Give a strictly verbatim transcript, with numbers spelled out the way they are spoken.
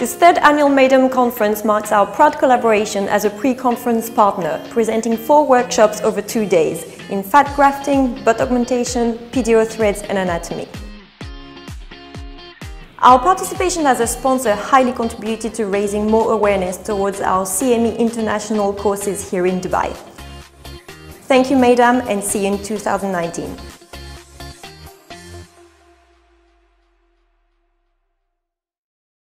This third annual MEIDAM conference marks our proud collaboration as a pre-conference partner, presenting four workshops over two days in fat grafting, butt augmentation, P D O threads and anatomy. Our participation as a sponsor highly contributed to raising more awareness towards our C M E international courses here in Dubai. Thank you MEIDAM, and see you in two thousand nineteen.